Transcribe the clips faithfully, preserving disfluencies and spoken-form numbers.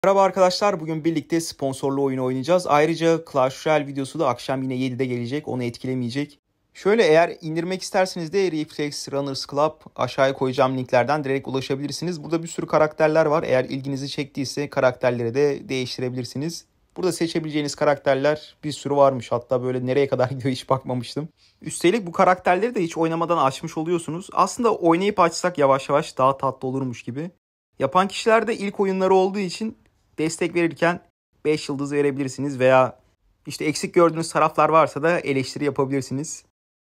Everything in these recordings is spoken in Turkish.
Merhaba arkadaşlar, bugün birlikte sponsorlu oyunu oynayacağız. Ayrıca Clash Royale videosu da akşam yine yedide gelecek, onu etkilemeyecek. Şöyle, eğer indirmek isterseniz de Reflex Runners Club aşağıya koyacağım linklerden direkt ulaşabilirsiniz. Burada bir sürü karakterler var. Eğer ilginizi çektiyse karakterleri de değiştirebilirsiniz. Burada seçebileceğiniz karakterler bir sürü varmış. Hatta böyle nereye kadar gidiyor hiç bakmamıştım. Üstelik bu karakterleri de hiç oynamadan açmış oluyorsunuz. Aslında oynayıp açsak yavaş yavaş daha tatlı olurmuş gibi. Yapan kişiler de ilk oyunları olduğu için destek verirken beş yıldız verebilirsiniz veya işte eksik gördüğünüz taraflar varsa da eleştiri yapabilirsiniz.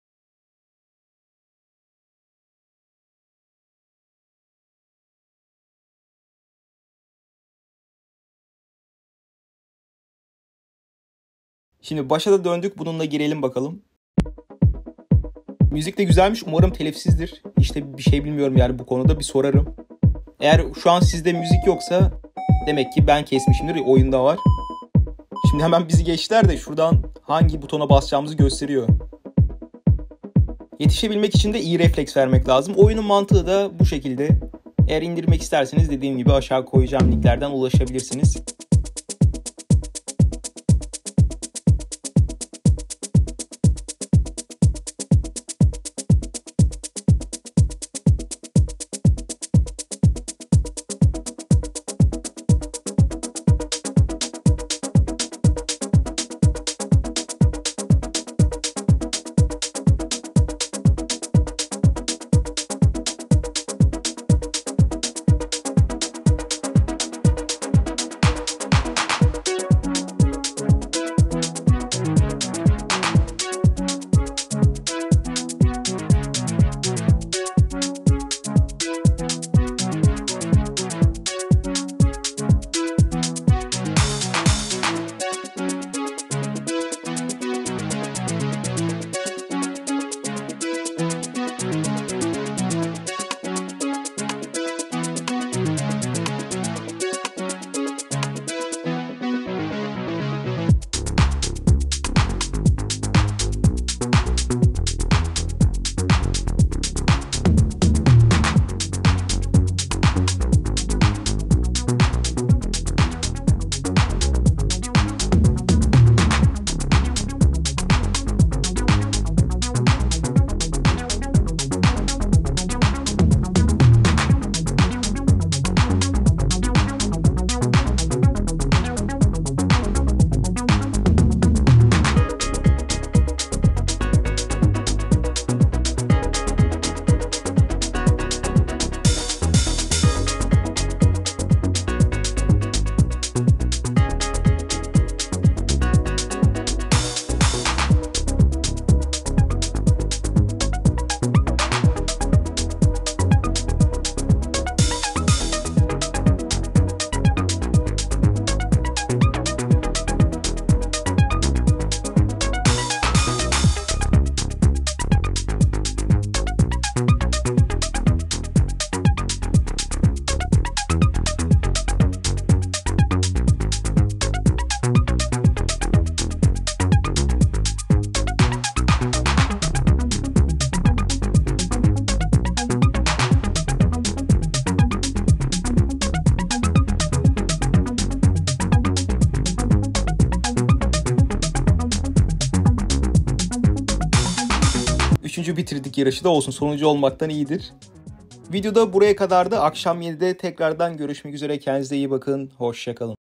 Şimdi başa da döndük, bununla girelim bakalım. Müzik de güzelmiş, umarım telifsizdir. İşte bir şey bilmiyorum yani, bu konuda bir sorarım. Eğer şu an sizde müzik yoksa demek ki ben kesmişimdir, oyunda var. Şimdi hemen bizi geçtiler de şuradan hangi butona basacağımızı gösteriyor. Yetişebilmek için de iyi refleks vermek lazım. Oyunun mantığı da bu şekilde. Eğer indirmek isterseniz dediğim gibi aşağı koyacağım linklerden ulaşabilirsiniz. Üçüncü bitirdik yarışı da, olsun, sonuncu olmaktan iyidir. Videoda buraya kadardı. Akşam yedide tekrardan görüşmek üzere. Kendinize iyi bakın. Hoşça kalın.